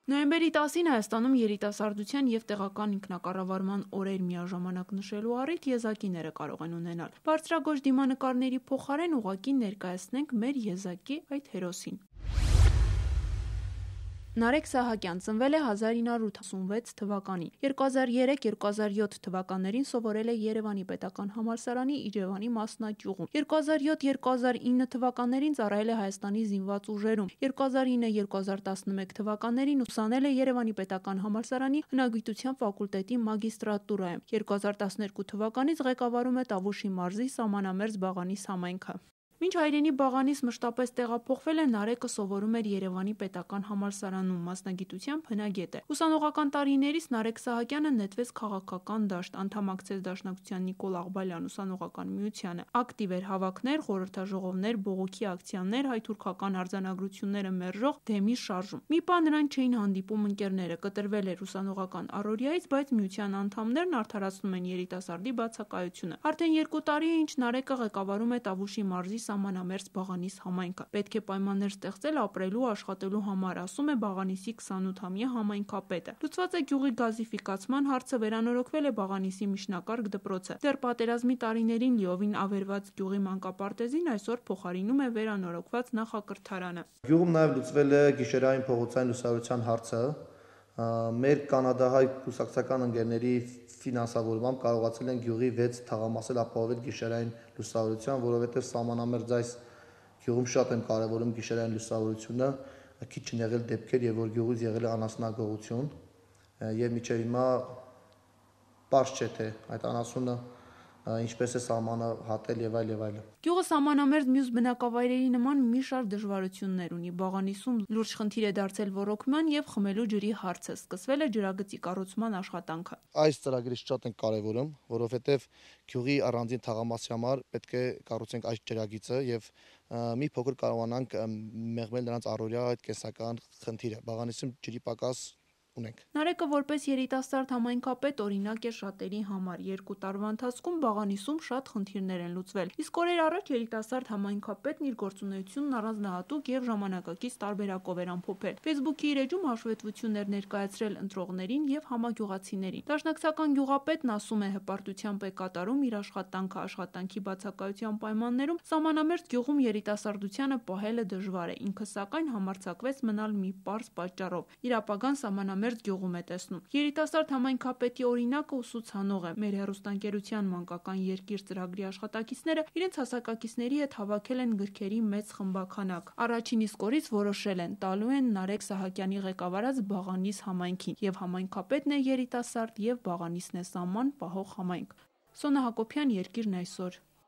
Նոյեմբերի 10-ին Հայաստանում երիտասարդության և տեղական ինքնակառավարման օրեր միաժամանակ նշելու առիթ եզակիները կարող են ունենալ։ Բարձրագույն դիմանկարների փոխարեն ուղղակի ներկայացնենք մեր եզակի այդ հերոսին։ Նարեկ Սահակյան ծնվել է 1986 թվականին։ 2003-2007 թվականներին սովորել է Երևանի պետական համալսարանի Իջևանի մասնաճյուղում։ 2007-2009 թվականներին ծառայել է Հայաստանի զինված ուժերում։ 2009-2011 թվականներին ուսանել է Երևանի պետական համալսարանի հնագիտության ֆակուլտետի մագիստրատուրայում։ 2012 թվականից ղեկավարում է Տավուշի մարզի Սամանամերձ Բաղանիս համայնքը։ Մինչ հայրենի Բաղանիս մշտապես տեղափոխվել է, Նարեկը սովորում էր Երևանի պետական համալսարանում, մասնագիտությամբ հնագետ է։ Ուսանողական տարիներից Նարեկ Սահակյանը նետվեց քաղաքական դաշտ, անդամակցեց Դաշնակցության Նիկոլ Աղբալյան ուսանողական միությանը, ակտիվ էր հավաքներ, խորհրդաժողովներ, բողոքի ակցիաներ, հայ-թուրքական արձանագրությունները մերժող դեմի շարժում։ Մի պահ նրան չէին հանդիպում ընկերները, կտրվել էր ուսանողական առօրյայից, բայց միության անդամներն արդարացնում են երիտասարդի բացակայությունը։ Արդեն 2 տարի է, ինչ Նարեկը ղեկավարում է Տավուշի մարզի Սամանամերձ Բաղանիս համայնքը։ Պետք է պայմաններ ստեղծել ապրելու, աշխատելու համար, ասում է Բաղանիսի 28-ամյա համայնքապետը։ Լուծված է գյուղի գազիֆիկացման հարցը, վերանորոգվել է Բաղանիսի միջնակարգ դպրոցը։ Դեռ պատերազմի տարիներին լիովին ավերված գյուղի մանկապարտեզին այսօր փոխարինում է վերանորոգված նախակրթարանը։ Գյուղում նաև լուծվել է գիշերային փողոցային լուսավորության հարցը։ Մեր կանադահայ կուսակցական ընկերների ֆինանսավորմամբ կարողացել են գյուղի 6 թաղամասեր ապահովել գիշերային լուսավորության, որովհետև Սամանամերձ այս գյուղում շատ են կարևորում գիշերային լուսավորությունը, քիչ են եղել դեպքեր, եւ որ գյուղից եղել է անասնագողություն, եւ մինչեւ հիմա պարզ չէ թե այդ անասունը ինչպես է սահմանը հատել եւ այլ եւ այլ։ Գյուղը Սամանամերձ մյուս բնակավայրերի նման մի շարք դժվարություններ ունի։ Բաղանիսում լուրջ խնդիր է դարձել ոռոգման եւ խմելու ջրի հարցը, սկսվել է ջրագծի կառուցման աշխատանքը։ Այս ծրագրի շատ են կարևորում, որովհետեւ գյուղի առանձին թաղամասի համար պետք է կառուցենք այս ջրագիծը եւ մի փոքր կարողանանք մեղմել նրանց առօրյա այդ կենսական խնդիրը։ Բաղանիսում ջրի պակաս ունենք։ Նարեկը որպես երիտասարդ համայնքապետ օրինակ է շատերի համար։ 2 տարվա ընթացքում Բաղանիսում շատ խնդիրներ են լուծվել։ Իսկ օրեր առաջ երիտասարդ համայնքապետն իր գործունեությունն առանձնահատուկ եւ ժամանակակից տարբերակով էր ամփոփել։ Facebook-ի իր էջում հաշվետվություններ ներկայացրել ընտրողներին եւ համագյուղացիներին։ Դաշնակցական գյուղապետն ասում է, հպարտությամբ է կատարում իր աշխատանքը, աշխատանքի բացակայության պայմաններում Սամանամերձ գյուղում երիտասարդությանը պահելը դժվար է։ Ինքը սակայն համարձակվեց մնալ մի պարզ պատճառով։ Իր ապագան Սամանամերձ գյուղում է տեսնում։ Երիտասարդ համայնքապետի օրինակը ուսուցանող է։ Մեր հեռուստաընկերության մանկական երկիր ծրագրի աշխատակիցները իրենց հասակակիցների հետ հավաքել են գրքերի մեծ խմբաքանակ։ Առաջին իսկ օրից որոշել են տալու են Նարեկ Սահակյանի ղեկավարած Բաղանիս համայնքին, եւ համայնքապետն է երիտասարդ, եւ Բաղանիսն է սահման պահող համայնք։ Սոնա Հակոբյան, Երկիրն այսօր։